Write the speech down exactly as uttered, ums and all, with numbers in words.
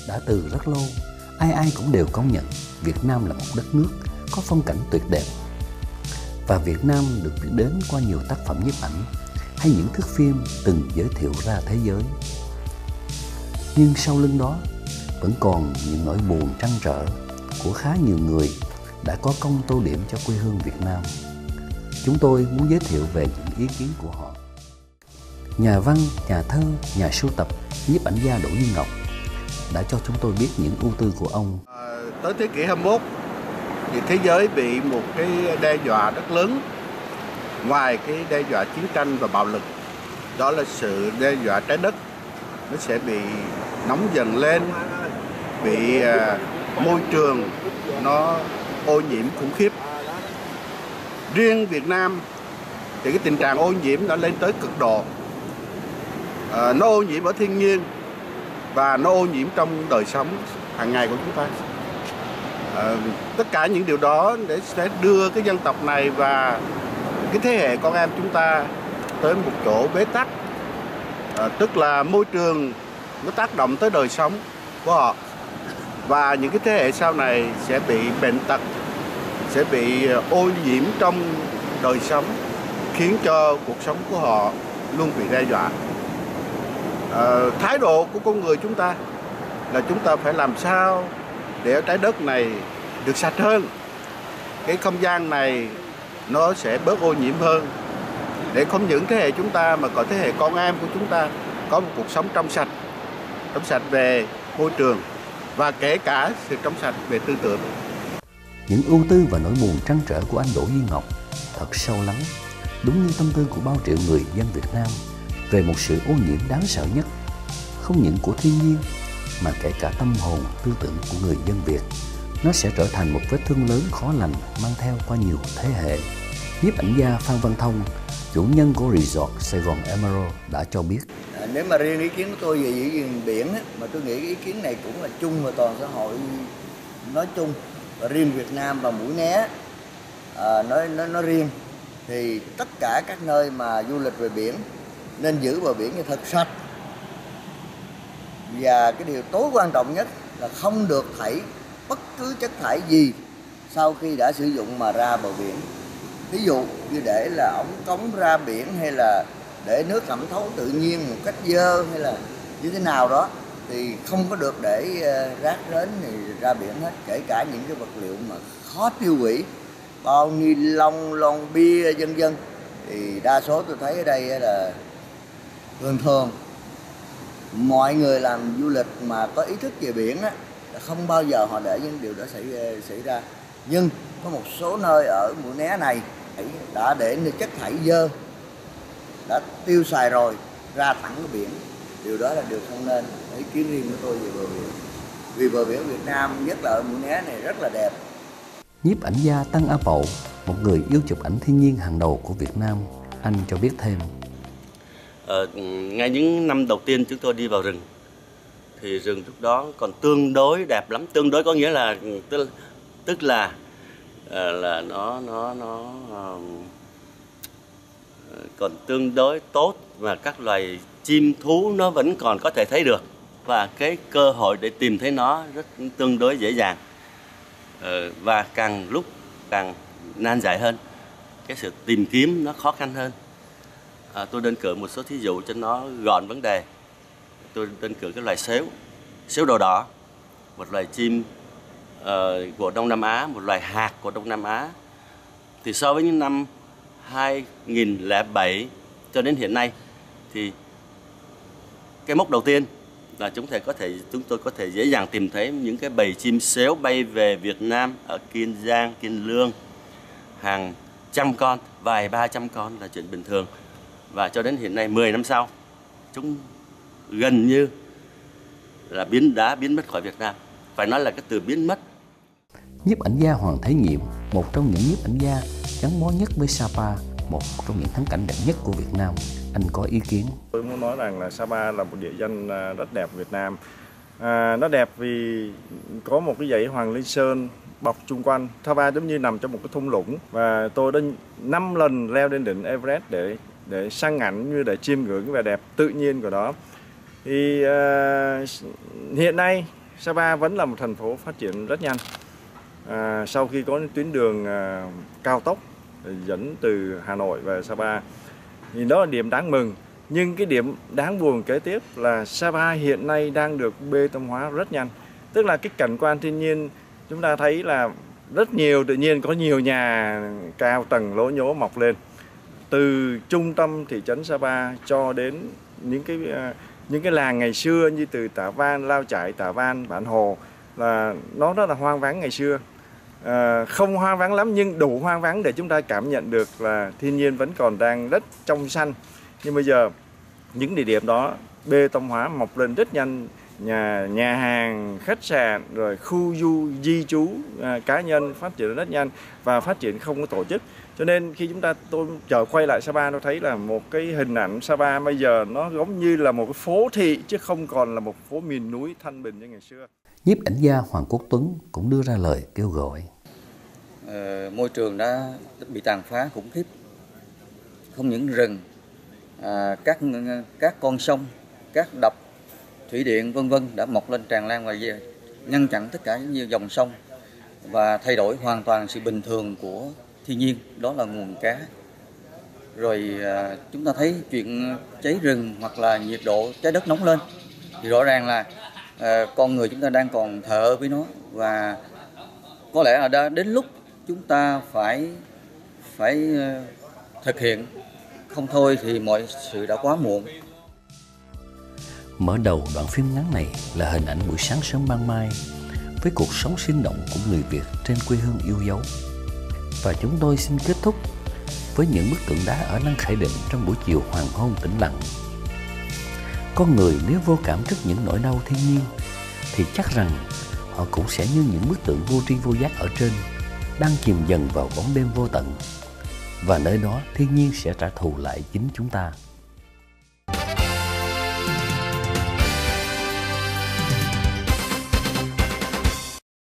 đã từ rất lâu, ai ai cũng đều công nhận Việt Nam là một đất nước có phong cảnh tuyệt đẹp. Và Việt Nam được biết đến qua nhiều tác phẩm nhiếp ảnh hay những thước phim từng giới thiệu ra thế giới. Nhưng sau lưng đó vẫn còn những nỗi buồn trăn trở của khá nhiều người đã có công tô điểm cho quê hương Việt Nam. Chúng tôi muốn giới thiệu về những ý kiến của họ. Nhà văn, nhà thơ, nhà sưu tập, nhiếp ảnh gia Đỗ Duy Ngọc đã cho chúng tôi biết những ưu tư của ông. À, tới thế kỷ hai mươi mốt thì thế giới bị một cái đe dọa rất lớn, ngoài cái đe dọa chiến tranh và bạo lực, đó là sự đe dọa trái đất. Nó sẽ bị nóng dần lên, bị à, môi trường nó ô nhiễm khủng khiếp. Riêng Việt Nam thì cái tình trạng ô nhiễm đã lên tới cực độ. À, nó ô nhiễm ở thiên nhiên và nó ô nhiễm trong đời sống hàng ngày của chúng ta. À, tất cả những điều đó để sẽ đưa cái dân tộc này và cái thế hệ con em chúng ta tới một chỗ bế tắc. À, tức là môi trường nó tác động tới đời sống của họ, và những cái thế hệ sau này sẽ bị bệnh tật, sẽ bị ô nhiễm trong đời sống, khiến cho cuộc sống của họ luôn bị đe dọa. À, thái độ của con người chúng ta là chúng ta phải làm sao để ở trái đất này được sạch hơn, cái không gian này nó sẽ bớt ô nhiễm hơn, để không những thế hệ chúng ta mà còn thế hệ con em của chúng ta có một cuộc sống trong sạch, trong sạch về môi trường và kể cả sự trong sạch về tư tưởng. Những ưu tư và nỗi buồn trăn trở của anh Đỗ Duy Ngọc thật sâu lắng, đúng như tâm tư của bao triệu người dân Việt Nam về một sự ô nhiễm đáng sợ nhất, không những của thiên nhiên mà kể cả tâm hồn, tư tưởng của người dân Việt. Nó sẽ trở thành một vết thương lớn khó lành mang theo qua nhiều thế hệ. Nhiếp ảnh gia Phan Văn Thông, chủ nhân của Resort Sài Gòn Emerald đã cho biết. À, nếu mà riêng ý kiến của tôi về giữ gìn biển á, mà tôi nghĩ ý kiến này cũng là chung và toàn xã hội nói chung, và riêng Việt Nam và Mũi Né à, nói, nói nói riêng, thì tất cả các nơi mà du lịch về biển nên giữ bờ biển như thật sạch. Và cái điều tối quan trọng nhất là không được thải bất cứ chất thải gì sau khi đã sử dụng mà ra bờ biển. Ví dụ như để là ống cống ra biển, hay là để nước thẩm thấu tự nhiên một cách dơ, hay là như thế nào đó, thì không có được để rác rến thì ra biển hết. Kể cả những cái vật liệu mà khó tiêu hủy, bao ni lông, lon bia vân vân, thì đa số tôi thấy ở đây là thường thường mọi người làm du lịch mà có ý thức về biển á, không bao giờ họ để những điều đó xảy xảy ra. Nhưng có một số nơi ở Mũi Né này đã để chất thải dơ, đã tiêu xài rồi ra thẳng cái biển. Điều đó là điều không nên. Ý kiến riêng của tôi về bờ biển, vì bờ biển Việt Nam nhất là ở Mũi Né này rất là đẹp. Nhiếp ảnh gia Tăng A Pậu, một người yêu chụp ảnh thiên nhiên hàng đầu của Việt Nam, anh cho biết thêm. Ờ, ngay những năm đầu tiên chúng tôi đi vào rừng thì rừng lúc đó còn tương đối đẹp lắm. Tương đối có nghĩa là tức, tức là là nó nó nó uh, còn tương đối tốt, và các loài chim thú nó vẫn còn có thể thấy được, và cái cơ hội để tìm thấy nó rất tương đối dễ dàng. Uh, và càng lúc càng nan giải hơn, cái sự tìm kiếm nó khó khăn hơn. À, tôi đơn cử một số thí dụ cho nó gọn vấn đề. Tôi đơn cử cái loài sếu, sếu đầu đỏ, một loài chim uh, của Đông Nam Á, một loài hạt của Đông Nam Á. Thì so với những năm hai nghìn lẻ bảy cho đến hiện nay, thì cái mốc đầu tiên là chúng thể có thể chúng tôi có thể dễ dàng tìm thấy những cái bầy chim sếu bay về Việt Nam ở Kiên Giang, Kiên Lương, hàng trăm con, vài ba trăm con là chuyện bình thường. Và cho đến hiện nay, mười năm sau, chúng gần như là biến đã biến mất khỏi Việt Nam. Phải nói là cái từ biến mất. Nhiếp ảnh gia Hoàng Thế Nhiệm, một trong những nhiếp ảnh gia gắn bó nhất với Sapa, một trong những thắng cảnh đẹp nhất của Việt Nam, anh có ý kiến. Tôi muốn nói rằng là Sapa là một địa danh rất đẹp Việt Nam. À, nó đẹp vì có một cái dãy Hoàng Liên Sơn bọc chung quanh. Sapa giống như nằm trong một cái thung lũng, và tôi đã năm lần leo lên đỉnh Everest để để săn ảnh, như để chiêm ngưỡng cái vẻ đẹp tự nhiên của đó. Thì uh, hiện nay Sapa vẫn là một thành phố phát triển rất nhanh. À, sau khi có những tuyến đường à, cao tốc dẫn từ Hà Nội về Sapa thì đó là điểm đáng mừng. Nhưng cái điểm đáng buồn kế tiếp là Sapa hiện nay đang được bê tông hóa rất nhanh. Tức là cái cảnh quan thiên nhiên chúng ta thấy là rất nhiều, tự nhiên có nhiều nhà cao tầng lố nhố mọc lên. Từ trung tâm thị trấn Sapa cho đến những cái những cái làng ngày xưa như từ Tả Văn, Lao Chải, Tả Văn, Bản Hồ là nó rất là hoang vắng ngày xưa. À, không hoang vắng lắm nhưng đủ hoang vắng để chúng ta cảm nhận được là thiên nhiên vẫn còn đang rất trong xanh. Nhưng bây giờ những địa điểm đó bê tông hóa mọc lên rất nhanh, nhà nhà hàng, khách sạn, rồi khu du di trú à, cá nhân phát triển rất nhanh và phát triển không có tổ chức. Cho nên khi chúng ta tôi trở quay lại Sapa, tôi thấy là một cái hình ảnh Sapa bây giờ nó giống như là một cái phố thị chứ không còn là một phố miền núi thanh bình như ngày xưa. Nhiếp ảnh gia Hoàng Quốc Tuấn cũng đưa ra lời kêu gọi. Ờ, môi trường đã bị tàn phá khủng khiếp. Không những rừng, à, các các con sông, các đập, thủy điện vân vân đã mọc lên tràn lan và ngăn chặn tất cả những dòng sông và thay đổi hoàn toàn sự bình thường của thiên nhiên, đó là nguồn cá. Rồi à, chúng ta thấy chuyện cháy rừng hoặc là nhiệt độ trái đất nóng lên thì rõ ràng là à, con người chúng ta đang còn thờ với nó, và có lẽ là đã đến lúc chúng ta phải phải thực hiện, không thôi thì mọi sự đã quá muộn. Mở đầu đoạn phim ngắn này là hình ảnh buổi sáng sớm ban mai với cuộc sống sinh động của người Việt trên quê hương yêu dấu. Và chúng tôi xin kết thúc với những bức tượng đá ở Lăng Khải Định trong buổi chiều hoàng hôn tĩnh lặng. Con người nếu vô cảm trước những nỗi đau thiên nhiên thì chắc rằng họ cũng sẽ như những bức tượng vô tri vô giác ở trên, đang chìm dần vào bóng đêm vô tận. Và nơi đó thiên nhiên sẽ trả thù lại chính chúng ta.